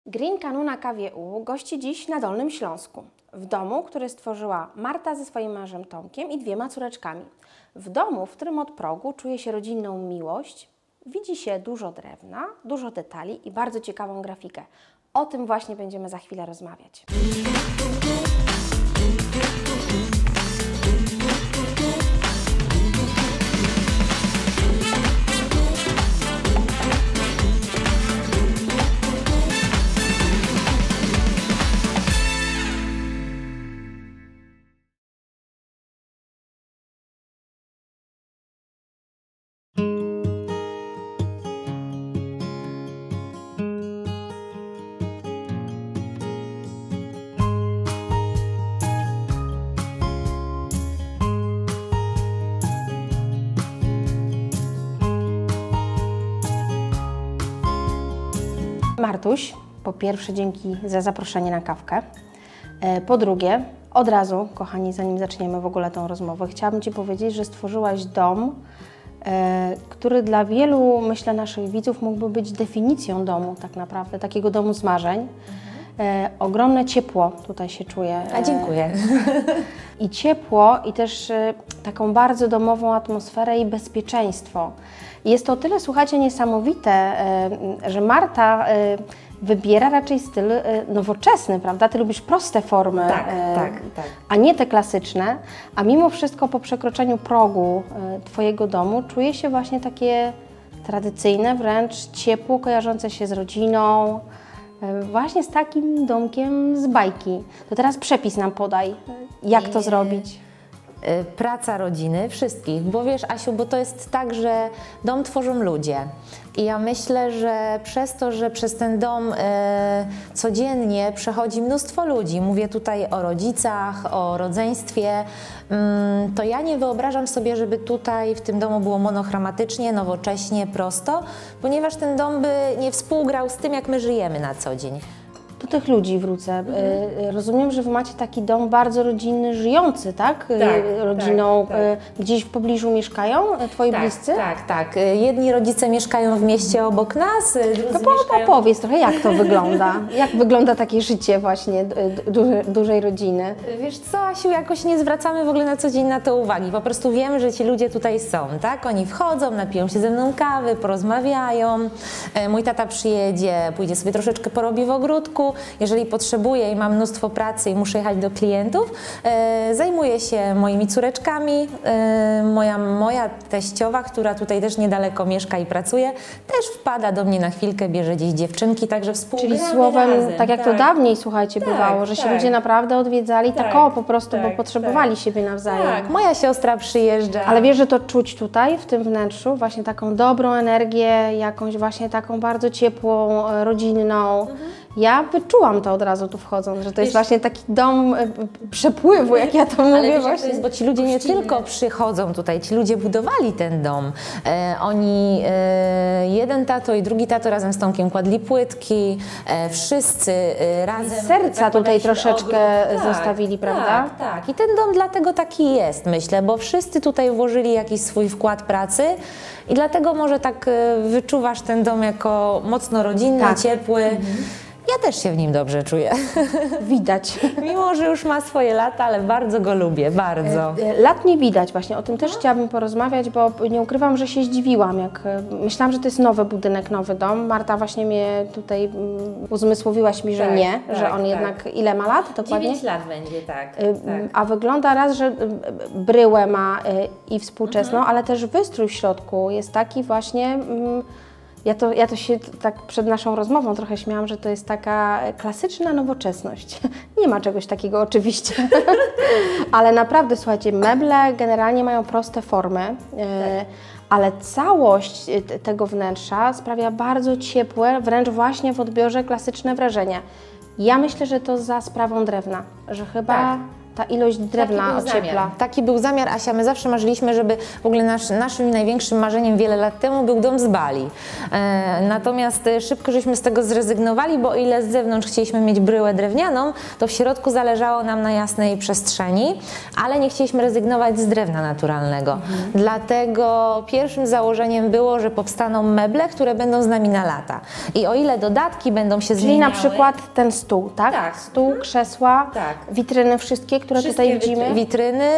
Green Canuna KWU gości dziś na Dolnym Śląsku, w domu, który stworzyła Marta ze swoim mężem Tomkiem i 2 córeczkami. W domu, w którym od progu czuje się rodzinną miłość, widzi się dużo drewna, dużo detali i bardzo ciekawą grafikę. O tym właśnie będziemy za chwilę rozmawiać. Martuś, po pierwsze dzięki za zaproszenie na kawkę. Po drugie, od razu, kochani, zanim zaczniemy w ogóle tą rozmowę, chciałabym Ci powiedzieć, że stworzyłaś dom, który dla wielu, myślę, naszych widzów mógłby być definicją domu tak naprawdę, takiego domu z marzeń. Ogromne ciepło tutaj się czuje. A dziękuję. I ciepło, i też taką bardzo domową atmosferę i bezpieczeństwo. Jest to o tyle, słuchajcie, niesamowite, że Marta wybiera raczej styl nowoczesny, prawda? Ty lubisz proste formy, Tak. a nie te klasyczne, a mimo wszystko po przekroczeniu progu Twojego domu czuje się właśnie takie tradycyjne, wręcz ciepło, kojarzące się z rodziną, właśnie z takim domkiem z bajki. To teraz przepis nam podaj, jak to zrobić. Praca rodziny, wszystkich, bo wiesz, Asiu, bo to jest tak, że dom tworzą ludzie i ja myślę, że przez ten dom codziennie przechodzi mnóstwo ludzi, mówię tutaj o rodzicach, o rodzeństwie, to ja nie wyobrażam sobie, żeby tutaj w tym domu było monochromatycznie, nowocześnie, prosto, ponieważ ten dom by nie współgrał z tym, jak my żyjemy na co dzień. Do tych ludzi wrócę. Rozumiem, że Wy macie taki dom bardzo rodzinny, żyjący, tak? Rodziną gdzieś w pobliżu mieszkają Twoi bliscy? Tak. Jedni rodzice mieszkają w mieście obok nas, drudzy mieszkają... Opowiedz trochę, jak to wygląda. Jak wygląda takie życie właśnie dużej rodziny? Wiesz co, Asiu, jakoś nie zwracamy w ogóle na co dzień na to uwagi. Po prostu wiemy, że ci ludzie tutaj są, tak? Oni wchodzą, napiją się ze mną kawy, porozmawiają. Mój tata przyjedzie, pójdzie sobie troszeczkę porobi w ogródku. Jeżeli potrzebuję i mam mnóstwo pracy i muszę jechać do klientów, zajmuję się moimi córeczkami. Moja teściowa, która tutaj też niedaleko mieszka i pracuje, też wpada do mnie na chwilkę, bierze gdzieś dziewczynki, także współgramy. Czyli słowem, razem, tak jak to dawniej, słuchajcie, bywało, że się ludzie naprawdę odwiedzali po prostu, bo potrzebowali siebie nawzajem. Tak, moja siostra przyjeżdża. Ale wiesz, że to czuć tutaj, w tym wnętrzu, właśnie taką dobrą energię, jakąś właśnie taką bardzo ciepłą, rodzinną. Ja wyczułam to od razu tu wchodząc, że to jest właśnie taki dom przepływu, jak ja to mówię. Ale wiesz, właśnie. to jest, bo ci ludzie nie tylko przychodzą tutaj, ci ludzie budowali ten dom. Jeden tato i drugi tato razem z Tomkiem kładli płytki, wszyscy razem... Serca tutaj troszeczkę zostawili, prawda? Tak. I ten dom dlatego taki jest, myślę, bo wszyscy tutaj włożyli jakiś swój wkład pracy i dlatego może tak wyczuwasz ten dom jako mocno rodzinny, ciepły. Ja też się w nim dobrze czuję. Widać. Mimo, że już ma swoje lata, ale bardzo go lubię, bardzo. Lat nie widać właśnie, o tym też chciałabym porozmawiać, bo nie ukrywam, że się zdziwiłam, jak myślałam, że to jest nowy budynek, nowy dom. Marta właśnie mnie tutaj uzmysłowiłaś mi, że nie, że on jednak ile ma lat dokładnie? 9 lat będzie, tak. A wygląda raz, że bryłę ma i współczesną, ale też wystrój w środku jest taki właśnie... Ja to się tak przed naszą rozmową trochę śmiałam, że to jest taka klasyczna nowoczesność. Nie ma czegoś takiego oczywiście, ale naprawdę, słuchajcie, meble generalnie mają proste formy, ale całość tego wnętrza sprawia bardzo ciepłe, wręcz właśnie w odbiorze klasyczne wrażenie. Ja myślę, że to za sprawą drewna, że chyba ta ilość drewna ociepla. Taki był zamiar, Asia. My zawsze marzyliśmy, żeby w ogóle naszym największym marzeniem wiele lat temu był dom z bali. Natomiast szybko żeśmy z tego zrezygnowali, bo o ile z zewnątrz chcieliśmy mieć bryłę drewnianą, to w środku zależało nam na jasnej przestrzeni, ale nie chcieliśmy rezygnować z drewna naturalnego. Dlatego pierwszym założeniem było, że powstaną meble, które będą z nami na lata. I o ile dodatki będą się zmieniały... Czyli na przykład ten stół, tak? Tak. Stół, krzesła, witryny wszystkie, które tutaj widzimy. Witryny,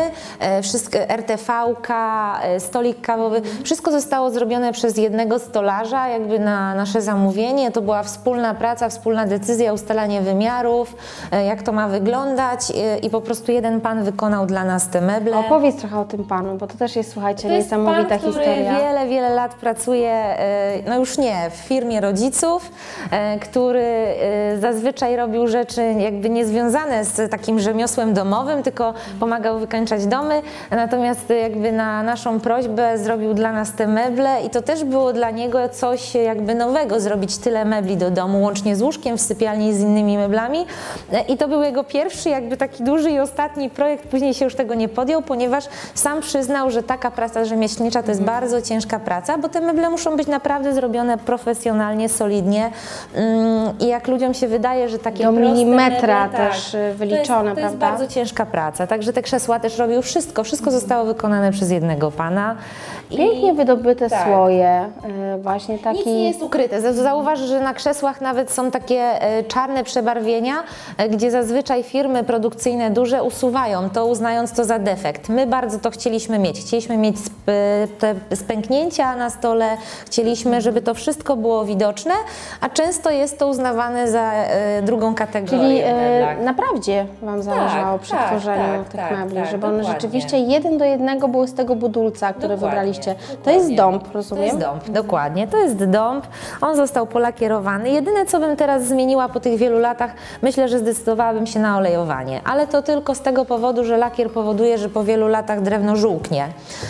RTV-ka, stolik kawowy, wszystko zostało zrobione przez jednego stolarza, jakby na nasze zamówienie. To była wspólna praca, wspólna decyzja, ustalanie wymiarów, jak to ma wyglądać i po prostu jeden pan wykonał dla nas te meble. Opowiedz trochę o tym panu, bo to też jest, słuchajcie, niesamowita historia. Wiele, wiele lat pracuje, no już nie, w firmie rodziców, który zazwyczaj robił rzeczy jakby niezwiązane z takim rzemiosłem domowym, tylko pomagał wykańczać domy, natomiast jakby na naszą prośbę zrobił dla nas te meble i to też było dla niego coś jakby nowego, zrobić tyle mebli do domu, łącznie z łóżkiem w sypialni i z innymi meblami i to był jego pierwszy jakby taki duży i ostatni projekt, później się już tego nie podjął, ponieważ sam przyznał, że taka praca rzemieślnicza to jest bardzo ciężka praca, bo te meble muszą być naprawdę zrobione profesjonalnie, solidnie i jak ludziom się wydaje, że takie do proste milimetra meble, też wyliczone, to jest prawda? bardzo ciężka praca, także te krzesła też robił wszystko zostało wykonane przez jednego pana. Pięknie wydobyte słoje, właśnie taki... Nic nie jest ukryte. Zauważ, że na krzesłach nawet są takie czarne przebarwienia, gdzie zazwyczaj firmy produkcyjne duże usuwają to, uznając to za defekt. My bardzo to chcieliśmy mieć. Chcieliśmy mieć te spęknięcia na stole, chcieliśmy, żeby to wszystko było widoczne, a często jest to uznawane za drugą kategorię. Czyli naprawdę Wam zależało przy tworzeniu tych mebli, żeby one rzeczywiście 1 do 1 były z tego budulca, który wybraliście. To jest dąb, rozumiem? To jest dąb, dokładnie. To jest dąb. On został polakierowany. Jedyne, co bym teraz zmieniła po tych wielu latach, myślę, że zdecydowałabym się na olejowanie. Ale to tylko z tego powodu, że lakier powoduje, że po wielu latach drewno żółknie.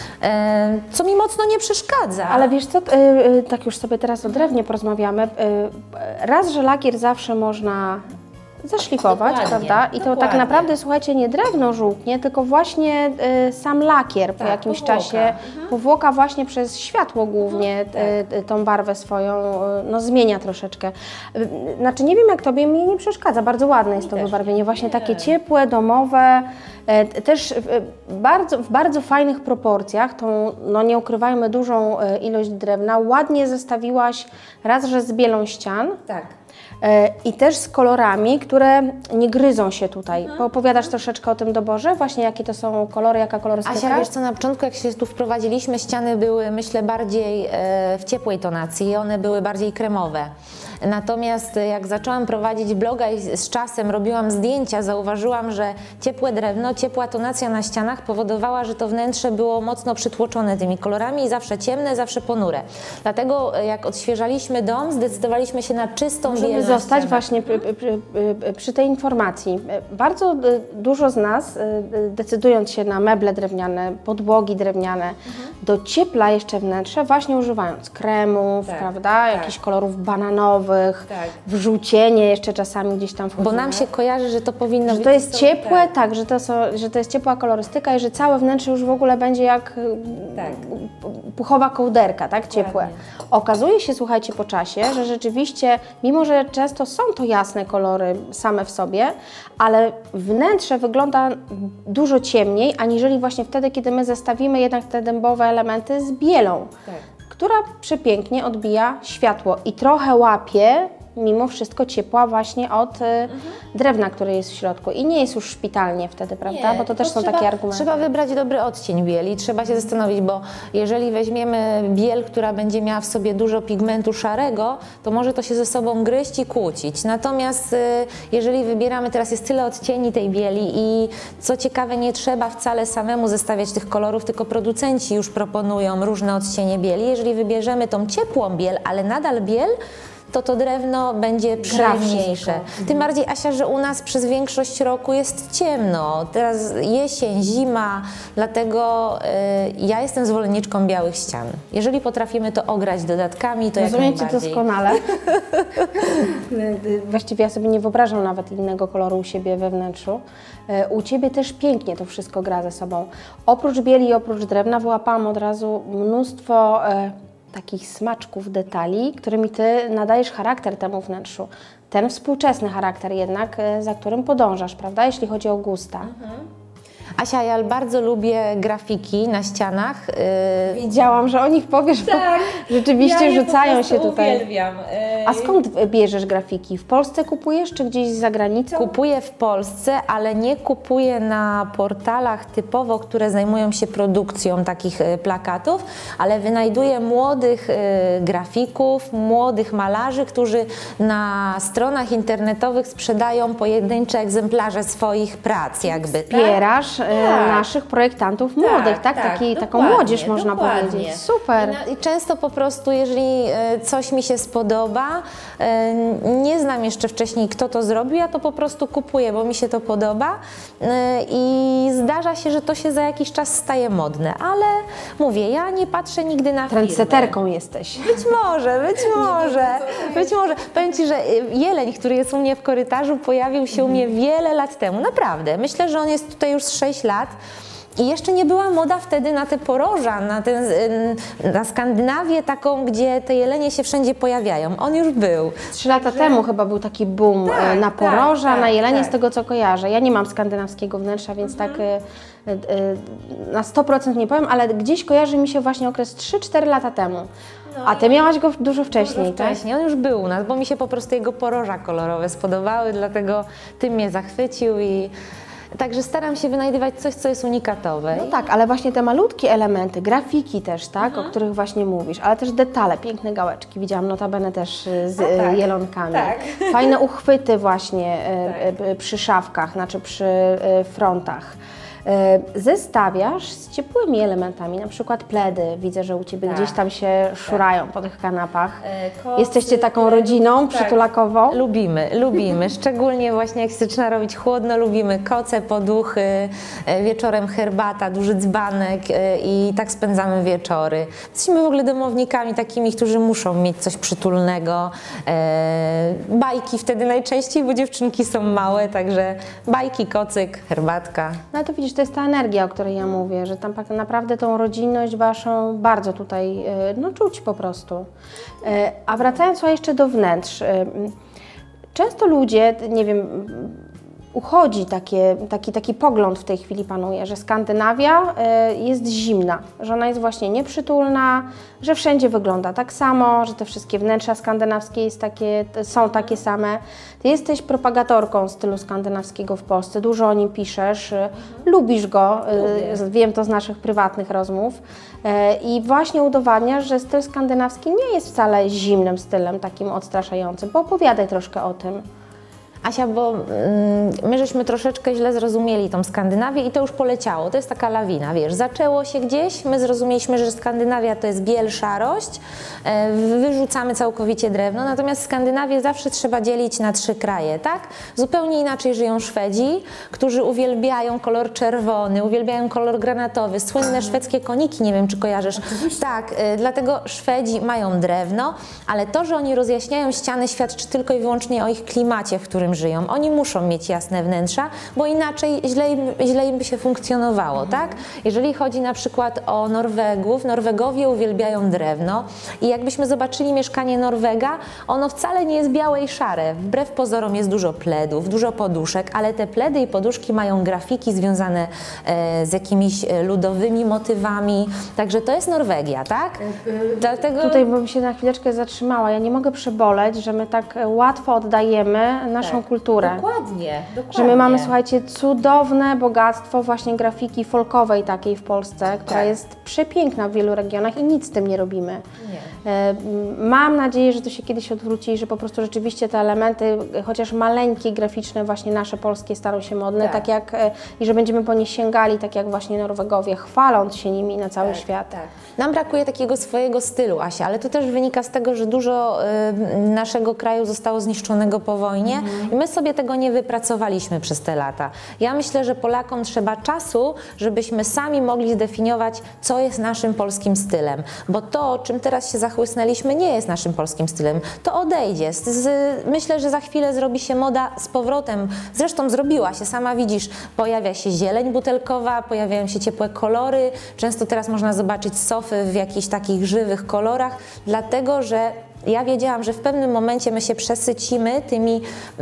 Co mi mocno nie przeszkadza. Ale wiesz co, tak już sobie teraz o drewnie porozmawiamy. Raz, że lakier zawsze można zaszlifować, prawda? I to tak naprawdę, słuchajcie, nie drewno żółknie, tylko właśnie sam lakier po jakimś czasie, powłoka właśnie przez światło głównie tą barwę swoją, no zmienia troszeczkę. Znaczy nie wiem jak Tobie, mnie nie przeszkadza, bardzo ładne jest to wybarwienie, właśnie takie ciepłe, domowe, też w bardzo fajnych proporcjach, tą, no nie ukrywajmy, dużą ilość drewna, ładnie zestawiłaś raz, że z bielą ścian. Tak. I też z kolorami, które nie gryzą się tutaj. Opowiadasz troszeczkę o tym doborze? Właśnie jakie to są kolory, jaka kolorystyka? Asia, wiesz co, na początku jak się tu wprowadziliśmy, ściany były, myślę, bardziej w ciepłej tonacji, one były bardziej kremowe. Natomiast jak zaczęłam prowadzić bloga i z czasem robiłam zdjęcia, zauważyłam, że ciepłe drewno, ciepła tonacja na ścianach powodowała, że to wnętrze było mocno przytłoczone tymi kolorami i zawsze ciemne, zawsze ponure. Dlatego jak odświeżaliśmy dom, zdecydowaliśmy się na czystą biel. Żeby zostać właśnie przy tej informacji. Bardzo dużo z nas, decydując się na meble drewniane, podłogi drewniane, dociepla jeszcze wnętrze, właśnie używając kremów, prawda, jakichś kolorów bananowych, wrzucienie jeszcze czasami gdzieś tam wchodzi. Bo nam się kojarzy, że to powinno być... To jest ciepłe, że to jest ciepła kolorystyka i że całe wnętrze już w ogóle będzie jak puchowa kołderka, tak, ciepłe. Okazuje się, słuchajcie, po czasie, że rzeczywiście, mimo że często są to jasne kolory same w sobie, ale wnętrze wygląda dużo ciemniej, aniżeli właśnie wtedy, kiedy my zestawimy jednak te dębowe elementy z bielą, która przepięknie odbija światło i trochę łapie mimo wszystko ciepła właśnie od drewna, które jest w środku i nie jest już szpitalnie wtedy, prawda? Bo to też są takie argumenty. Trzeba wybrać dobry odcień bieli, trzeba się zastanowić, bo jeżeli weźmiemy biel, która będzie miała w sobie dużo pigmentu szarego, to może to się ze sobą gryźć i kłócić. Natomiast jeżeli wybieramy, teraz jest tyle odcieni tej bieli i co ciekawe, nie trzeba wcale samemu zestawiać tych kolorów, tylko producenci już proponują różne odcienie bieli. Jeżeli wybierzemy tą ciepłą biel, ale nadal biel, to drewno będzie przyjemniejsze. wszystko. Tym bardziej, Asia, że u nas przez większość roku jest ciemno. Teraz jesień, zima, dlatego ja jestem zwolenniczką białych ścian. Jeżeli potrafimy to ograć dodatkami, to jak Rozumiem Cię najbardziej. doskonale. Właściwie ja sobie nie wyobrażam nawet innego koloru u siebie we wnętrzu. U Ciebie też pięknie to wszystko gra ze sobą. Oprócz bieli i oprócz drewna wyłapałam od razu mnóstwo takich smaczków, detali, którymi Ty nadajesz charakter temu wnętrzu. Ten współczesny charakter jednak, za którym podążasz, prawda, jeśli chodzi o gusta. Asia, ja bardzo lubię grafiki na ścianach. Wiedziałam, że o nich powiesz, bo rzeczywiście rzucają się tutaj. Uwielbiam. A skąd bierzesz grafiki? W Polsce kupujesz, czy gdzieś za granicą? Kupuję w Polsce, ale nie kupuję na portalach typowo, które zajmują się produkcją takich plakatów, ale wynajduję młodych grafików, młodych malarzy, którzy na stronach internetowych sprzedają pojedyncze egzemplarze swoich prac jakby. Wspierasz naszych projektantów młodych, tak? Taką młodzież można powiedzieć. Super. I często po prostu, jeżeli coś mi się spodoba, nie znam jeszcze wcześniej, kto to zrobił, ja to po prostu kupuję, bo mi się to podoba i zdarza się, że to się za jakiś czas staje modne, ale mówię, ja nie patrzę nigdy na firmę. Trendseterką jesteś. Być może. Powiem Ci, że jeleń, który jest u mnie w korytarzu, pojawił się u mnie wiele lat temu, naprawdę. Myślę, że on jest tutaj już 6 lat. I jeszcze nie była moda wtedy na te poroża, na Skandynawię taką, gdzie te jelenie się wszędzie pojawiają. On już był. 3 lata temu chyba był taki boom na poroża, na jelenie, z tego co kojarzę. Ja nie mam skandynawskiego wnętrza, więc tak na 100% nie powiem, ale gdzieś kojarzy mi się właśnie okres 3-4 lata temu. A Ty miałaś go dużo wcześniej, tak? Wcześniej, on już był u nas, bo mi się po prostu jego poroża kolorowe spodobały, dlatego tym mnie zachwycił i także staram się wynajdywać coś, co jest unikatowe. No tak, ale właśnie te malutkie elementy, grafiki też, tak, o których właśnie mówisz, ale też detale, piękne gałeczki, widziałam notabene też z jelonkami. Tak. Fajne uchwyty właśnie przy szafkach, znaczy przy frontach. Zestawiasz z ciepłymi elementami, na przykład pledy. Widzę, że u Ciebie gdzieś tam się szurają po tych kanapach. Jesteście taką rodziną przytulakową? Lubimy. Szczególnie właśnie jak się zaczyna robić chłodno, lubimy koce, poduchy, wieczorem herbata, duży dzbanek i tak spędzamy wieczory. Jesteśmy w ogóle domownikami takimi, którzy muszą mieć coś przytulnego. Bajki wtedy najczęściej, bo dziewczynki są małe, także bajki, kocyk, herbatka. No ale to widzisz, to jest ta energia, o której ja mówię, że tam tak naprawdę tą rodzinność Waszą bardzo tutaj czuć po prostu. A wracając jeszcze do wnętrz, często ludzie, nie wiem, uchodzi taki pogląd w tej chwili panuje, że Skandynawia jest zimna, że ona jest właśnie nieprzytulna, że wszędzie wygląda tak samo, że te wszystkie wnętrza skandynawskie są takie same. Ty jesteś propagatorką stylu skandynawskiego w Polsce, dużo o nim piszesz, lubisz go, wiem to z naszych prywatnych rozmów i właśnie udowadniasz, że styl skandynawski nie jest wcale zimnym stylem, takim odstraszającym. Opowiadaj troszkę o tym. Asia, bo my żeśmy troszeczkę źle zrozumieli tą Skandynawię i to już poleciało. To jest taka lawina, wiesz, zaczęło się gdzieś, my zrozumieliśmy, że Skandynawia to jest biel, szarość, wyrzucamy całkowicie drewno, natomiast Skandynawię zawsze trzeba dzielić na 3 kraje, tak? Zupełnie inaczej żyją Szwedzi, którzy uwielbiają kolor czerwony, uwielbiają kolor granatowy, słynne szwedzkie koniki, nie wiem, czy kojarzysz. Tak, dlatego Szwedzi mają drewno, ale to, że oni rozjaśniają ściany, świadczy tylko i wyłącznie o ich klimacie, w którym żyją. Oni muszą mieć jasne wnętrza, bo inaczej źle im by się funkcjonowało, tak? Jeżeli chodzi na przykład o Norwegów, Norwegowie uwielbiają drewno i jakbyśmy zobaczyli mieszkanie Norwega, ono wcale nie jest białe i szare. Wbrew pozorom jest dużo pledów, dużo poduszek, ale te pledy i poduszki mają grafiki związane z jakimiś ludowymi motywami, także to jest Norwegia, tak? Dlatego... Tutaj bym się na chwileczkę zatrzymała. Ja nie mogę przeboleć, że my tak łatwo oddajemy naszą kulturę. Dokładnie. Że my mamy, słuchajcie, cudowne bogactwo właśnie grafiki folkowej takiej w Polsce, która jest przepiękna w wielu regionach i nic z tym nie robimy. Nie. Mam nadzieję, że to się kiedyś odwróci i że po prostu rzeczywiście te elementy, chociaż maleńkie, graficzne, właśnie nasze polskie staną się modne, tak jak, i że będziemy po nie sięgali, tak jak właśnie Norwegowie, chwaląc się nimi na cały świat. Tak. Nam brakuje takiego swojego stylu, Asia, ale to też wynika z tego, że dużo naszego kraju zostało zniszczonego po wojnie i my sobie tego nie wypracowaliśmy przez te lata. Ja myślę, że Polakom trzeba czasu, żebyśmy sami mogli zdefiniować, co jest naszym polskim stylem, bo to, czym teraz się zachłysnęliśmy, nie jest naszym polskim stylem. To odejdzie. Myślę, że za chwilę zrobi się moda z powrotem. Zresztą zrobiła się, sama widzisz, pojawia się zieleń butelkowa, pojawiają się ciepłe kolory. Często teraz można zobaczyć sofy w jakichś takich żywych kolorach, dlatego że ja wiedziałam, że w pewnym momencie my się przesycimy tymi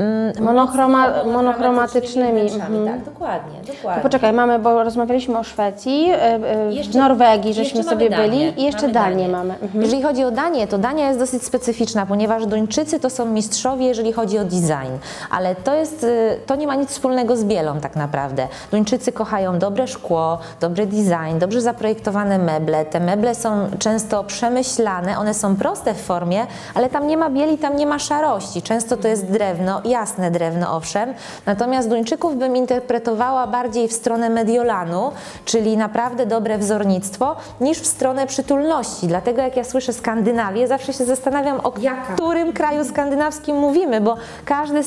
monochromatycznymi. Tak, dokładnie. To poczekaj, bo rozmawialiśmy o Szwecji, w Norwegii, żeśmy sobie byli i jeszcze Danię mamy. Jeżeli chodzi o Danię, to Dania jest dosyć specyficzna, ponieważ Duńczycy to są mistrzowie, jeżeli chodzi o design, ale to nie ma nic wspólnego z bielą tak naprawdę. Duńczycy kochają dobre szkło, dobry design, dobrze zaprojektowane meble. Te meble są często przemyślane, one są proste w formie, ale tam nie ma bieli, tam nie ma szarości. Często to jest drewno, jasne drewno owszem, natomiast Duńczyków bym interpretowała bardziej w stronę Mediolanu, czyli naprawdę dobre wzornictwo, niż w stronę przytulności. Dlatego jak ja słyszę Skandynawię, zawsze się zastanawiam, o którym kraju skandynawskim mówimy, bo każdy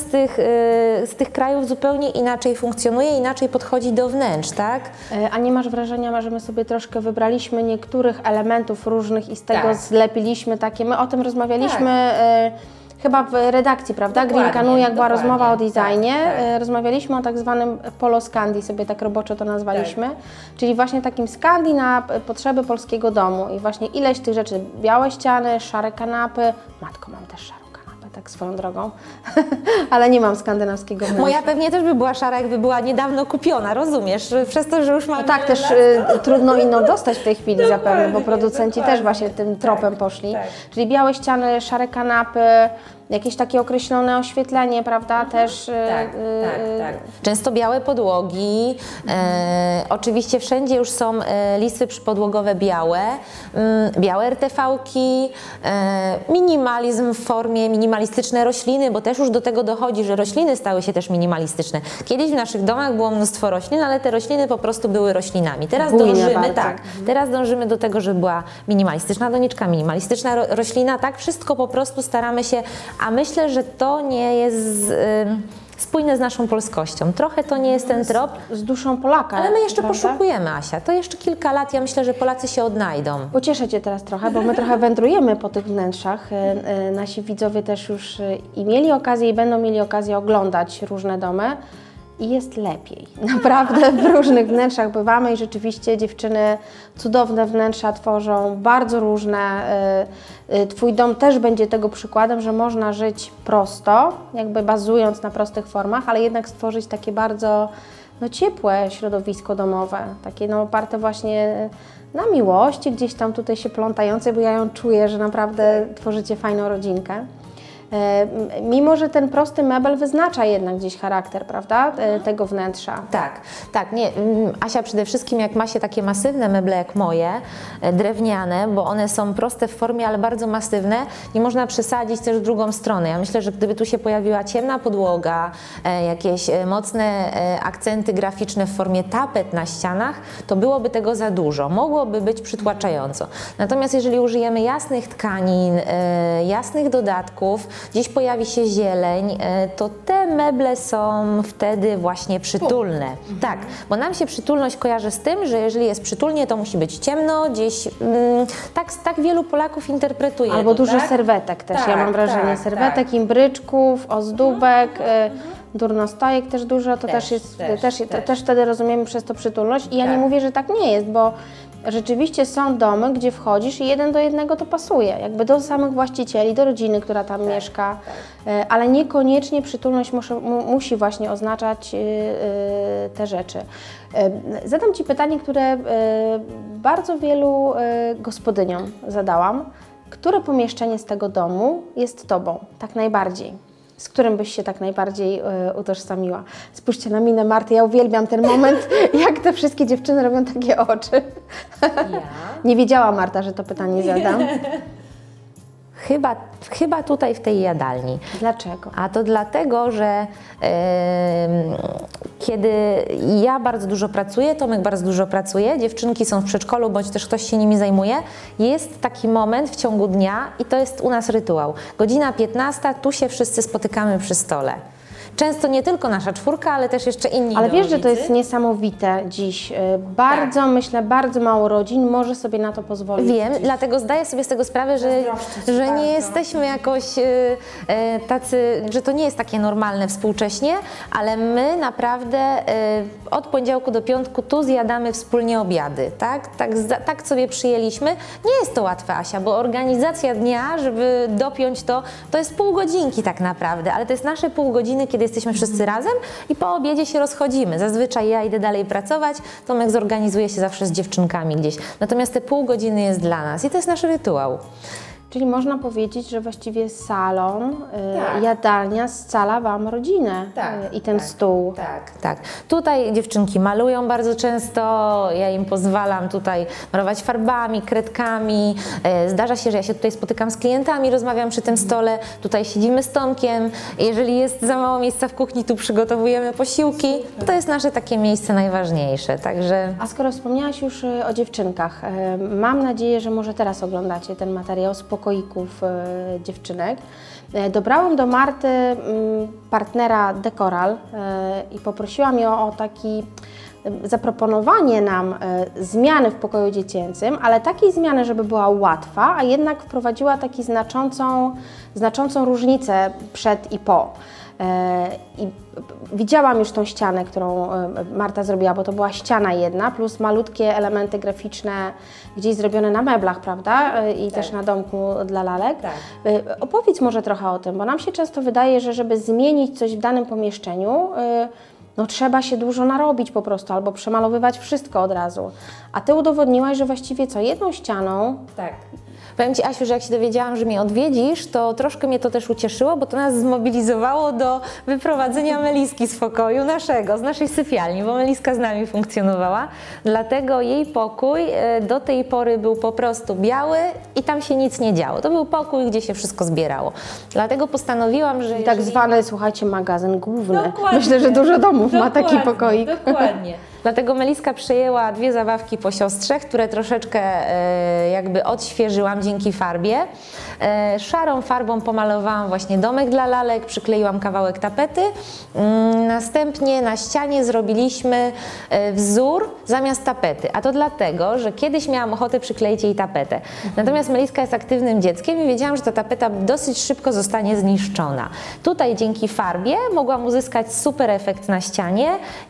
z tych krajów zupełnie inaczej funkcjonuje, inaczej podchodzi do wnętrz, tak? A nie masz wrażenia, że my sobie troszkę wybraliśmy niektórych elementów różnych i z tego zlepiliśmy takie, my o tym rozmawialiśmy chyba w redakcji, prawda? Green Canoe, jak była rozmowa o designie, rozmawialiśmy o tak zwanym polo Scandi, sobie tak roboczo to nazwaliśmy, czyli właśnie takim Scandi na potrzeby polskiego domu i właśnie ileś tych rzeczy, białe ściany, szare kanapy, matko, mam też szarą kanapę, tak swoją drogą, ale nie mam skandynawskiego wnętrza. Moja pewnie też by była szara, jakby była niedawno kupiona, rozumiesz? Przez to, że już mam... No tak, też trudno inną dostać w tej chwili zapewne, bo producenci też właśnie tym tropem poszli. Czyli białe ściany, szare kanapy, jakieś takie określone oświetlenie, prawda, też... Tak. Często białe podłogi, oczywiście wszędzie już są listwy przypodłogowe białe, białe RTV-ki, minimalizm w formie, minimalistyczne rośliny, bo też już do tego dochodzi, że rośliny stały się też minimalistyczne. Kiedyś w naszych domach było mnóstwo roślin, ale te rośliny po prostu były roślinami. Teraz teraz dążymy do tego, żeby była minimalistyczna doniczka, minimalistyczna roślina, tak, wszystko po prostu staramy się. A myślę, że to nie jest spójne z naszą polskością. Trochę to nie jest ten trop. Z duszą Polaka. Ale my jeszcze poszukujemy, Asia. To jeszcze kilka lat, ja myślę, że Polacy się odnajdą. Pocieszę Cię teraz trochę, bo my trochę wędrujemy po tych wnętrzach. Nasi widzowie też już i mieli okazję i będą mieli okazję oglądać różne domy. I jest lepiej. Naprawdę w różnych wnętrzach bywamy i rzeczywiście dziewczyny cudowne wnętrza tworzą, bardzo różne. Twój dom też będzie tego przykładem, że można żyć prosto, jakby bazując na prostych formach, ale jednak stworzyć takie bardzo ciepłe środowisko domowe, takie oparte właśnie na miłości, gdzieś tam tutaj się plątającej, bo ja ją czuję, że naprawdę tworzycie fajną rodzinkę. Mimo że ten prosty mebel wyznacza jednak gdzieś charakter, prawda, tego wnętrza. Tak, nie. Asia przede wszystkim jak ma się takie masywne meble jak moje, drewniane, bo one są proste w formie, ale bardzo masywne, nie można przesadzić też w drugą stronę. Ja myślę, że gdyby tu się pojawiła ciemna podłoga, jakieś mocne akcenty graficzne w formie tapet na ścianach, to byłoby tego za dużo, mogłoby być przytłaczająco. Natomiast jeżeli użyjemy jasnych tkanin, jasnych dodatków, gdzieś pojawi się zieleń, to te meble są wtedy właśnie przytulne. Tak, bo nam się przytulność kojarzy z tym, że jeżeli jest przytulnie, to musi być ciemno, gdzieś tak wielu Polaków interpretuje. Albo dużo serwetek też, ja mam wrażenie, serwetek, imbryczków, ozdóbek, durnostojek też dużo, to też wtedy rozumiemy przez to przytulność i ja nie mówię, że tak nie jest, bo rzeczywiście są domy, gdzie wchodzisz i 1 do 1 to pasuje, jakby do samych właścicieli, do rodziny, która tam mieszka, ale niekoniecznie przytulność musi właśnie oznaczać te rzeczy. Zadam Ci pytanie, które bardzo wielu gospodyniom zadałam. Które pomieszczenie z tego domu jest Tobą tak najbardziej? Z którym byś się tak najbardziej utożsamiła? Spójrzcie na minę Marty, ja uwielbiam ten moment, jak te wszystkie dziewczyny robią takie oczy. Nie wiedziała Marta, że to pytanie zadam. Chyba tutaj w tej jadalni. Dlaczego? A to dlatego, że kiedy ja bardzo dużo pracuję, Tomek bardzo dużo pracuje, dziewczynki są w przedszkolu, bądź też ktoś się nimi zajmuje, jest taki moment w ciągu dnia i to jest u nas rytuał. Godzina 15, tu się wszyscy spotykamy przy stole. Często nie tylko nasza czwórka, ale też jeszcze inni Ale wiesz, że to dorożnicy. jest niesamowite dziś. Bardzo, myślę, bardzo mało rodzin może sobie na to pozwolić. Wiem, dlatego zdaję sobie z tego sprawę, że nie jesteśmy jakoś tacy, że to nie jest takie normalne współcześnie, ale my naprawdę od poniedziałku do piątku tu zjadamy wspólnie obiady, tak? Tak sobie przyjęliśmy. Nie jest to łatwe, Asia, bo organizacja dnia, żeby dopiąć to jest pół godzinki tak naprawdę, ale to jest nasze pół godziny, kiedy jesteśmy wszyscy razem i po obiedzie się rozchodzimy. Zazwyczaj ja idę dalej pracować, Tomek zorganizuje się zawsze z dziewczynkami gdzieś. Natomiast te pół godziny jest dla nas i to jest nasz rytuał. Czyli można powiedzieć, że właściwie salon, jadalnia scala Wam rodzinę i ten stół. Tak. Tutaj dziewczynki malują bardzo często, ja im pozwalam tutaj malować farbami, kredkami. Zdarza się, że ja się tutaj spotykam z klientami, rozmawiam przy tym stole, tutaj siedzimy z Tomkiem. Jeżeli jest za mało miejsca w kuchni, tu przygotowujemy posiłki. To jest nasze takie miejsce najważniejsze, także... A skoro wspomniałaś już o dziewczynkach, mam nadzieję, że może teraz oglądacie ten materiał z pokoików dziewczynek. Dobrałam do Marty partnera Dekoral i poprosiłam ją o taki zaproponowanie nam zmiany w pokoju dziecięcym, ale takiej zmiany, żeby była łatwa, a jednak wprowadziła taką znaczącą różnicę przed i po. I widziałam już tą ścianę, którą Marta zrobiła, bo to była ściana jedna, plus malutkie elementy graficzne gdzieś zrobione na meblach, prawda? I też na domku dla lalek. Opowiedz może trochę o tym, bo nam się często wydaje, że żeby zmienić coś w danym pomieszczeniu, no trzeba się dużo narobić po prostu, albo przemalowywać wszystko od razu. A Ty udowodniłaś, że właściwie co, jedną ścianą... Tak. Powiem Ci, Asiu, że jak się dowiedziałam, że mnie odwiedzisz, to troszkę mnie to też ucieszyło, bo to nas zmobilizowało do wyprowadzenia Meliski z pokoju naszego, z naszej sypialni, bo Meliska z nami funkcjonowała. Dlatego jej pokój do tej pory był po prostu biały i tam się nic nie działo. To był pokój, gdzie się wszystko zbierało. Dlatego postanowiłam, że... Tak zwany, słuchajcie, magazyn główny. Dokładnie. Myślę, że dużo domów ma taki pokoik. Dokładnie. Dlatego Meliska przejęła 2 zabawki po siostrze, które troszeczkę jakby odświeżyłam dzięki farbie. Szarą farbą pomalowałam właśnie domek dla lalek, przykleiłam kawałek tapety. Następnie na ścianie zrobiliśmy wzór zamiast tapety. A to dlatego, że kiedyś miałam ochotę przykleić jej tapetę. Natomiast Meliska jest aktywnym dzieckiem i wiedziałam, że ta tapeta dosyć szybko zostanie zniszczona. Tutaj dzięki farbie mogłam uzyskać super efekt na ścianie,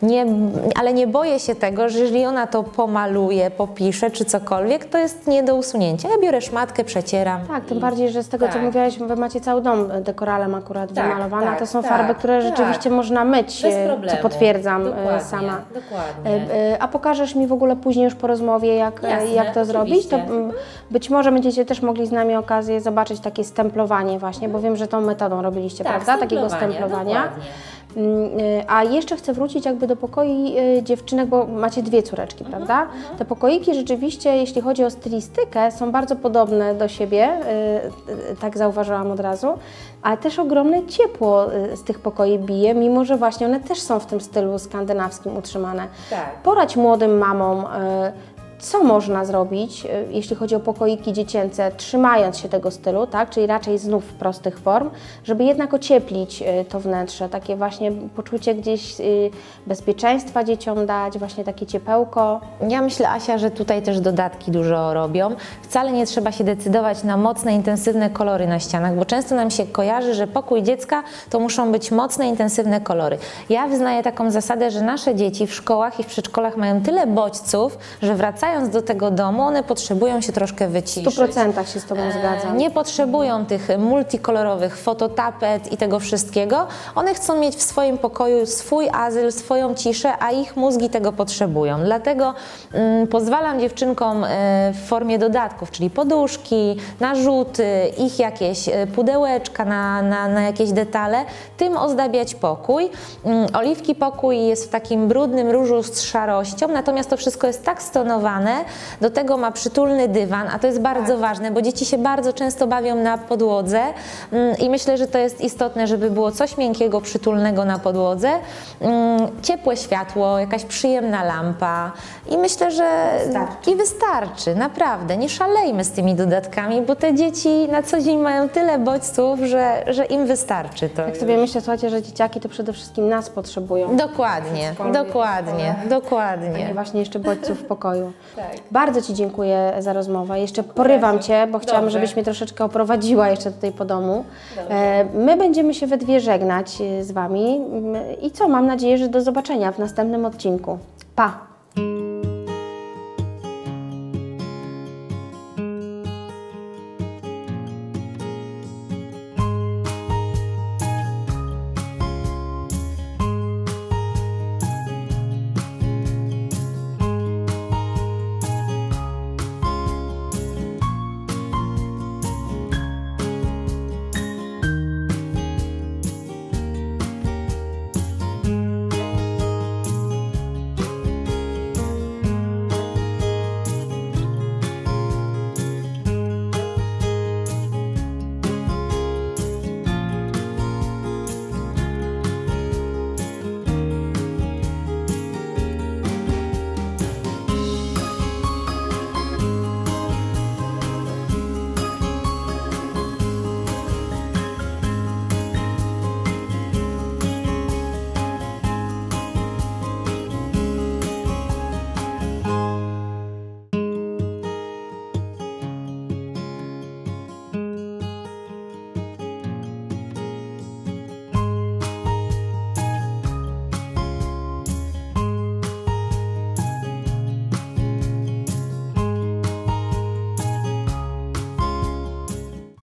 ale nie boję się tego, że jeżeli ona to pomaluje, popisze czy cokolwiek, to jest nie do usunięcia. Ja biorę szmatkę, przecieram. Tak, tym bardziej, że z tego co mówiłaś, Wy macie cały dom dekoralem akurat wymalowane. To są farby, które rzeczywiście można myć, co potwierdzam sama. Dokładnie. A pokażesz mi w ogóle później już po rozmowie, jak to zrobić? To być może będziecie też mogli z nami okazję zobaczyć takie stemplowanie właśnie, bo wiem, że tą metodą robiliście, prawda? Takiego stemplowania. Dokładnie. A jeszcze chcę wrócić jakby do pokoi dziewczynek, bo macie 2 córeczki, prawda? Te pokoiki rzeczywiście, jeśli chodzi o stylistykę, są bardzo podobne do siebie, tak zauważyłam od razu, ale też ogromne ciepło z tych pokoi bije, mimo że właśnie one też są w tym stylu skandynawskim utrzymane. Poradź młodym mamom, co można zrobić, jeśli chodzi o pokoiki dziecięce, trzymając się tego stylu, tak? Czyli raczej znów prostych form, żeby jednak ocieplić to wnętrze, takie właśnie poczucie gdzieś bezpieczeństwa dzieciom dać, właśnie takie ciepełko. Ja myślę, Asia, że tutaj też dodatki dużo robią. Wcale nie trzeba się decydować na mocne, intensywne kolory na ścianach, bo często nam się kojarzy, że pokój dziecka to muszą być mocne, intensywne kolory. Ja wyznaję taką zasadę, że nasze dzieci w szkołach i w przedszkolach mają tyle bodźców, że wracając do tego domu, one potrzebują się troszkę wyciszyć. W 100% się z Tobą zgadzam. Nie potrzebują tych multikolorowych fototapet i tego wszystkiego. One chcą mieć w swoim pokoju swój azyl, swoją ciszę, a ich mózgi tego potrzebują. Dlatego pozwalam dziewczynkom w formie dodatków, czyli poduszki, narzuty, ich jakieś pudełeczka na jakieś detale, tym ozdabiać pokój. Oliwki pokój jest w takim brudnym różu z szarością, natomiast to wszystko jest tak stonowane, zabezpieczone. Do tego ma przytulny dywan, a to jest bardzo ważne, bo dzieci się bardzo często bawią na podłodze i myślę, że to jest istotne, żeby było coś miękkiego, przytulnego na podłodze, ciepłe światło, jakaś przyjemna lampa i myślę, że wystarczy, naprawdę. Nie szalejmy z tymi dodatkami, bo te dzieci na co dzień mają tyle bodźców, że im wystarczy to. Jak sobie myślę, słuchajcie, że dzieciaki to przede wszystkim nas potrzebują. Dokładnie, dokładnie. Nie właśnie jeszcze bodźców w pokoju. Bardzo Ci dziękuję za rozmowę. Jeszcze porywam Cię, bo chciałam, żebyś mnie troszeczkę oprowadziła jeszcze tutaj po domu. My będziemy się we dwie żegnać z Wami i co? Mam nadzieję, że do zobaczenia w następnym odcinku. Pa!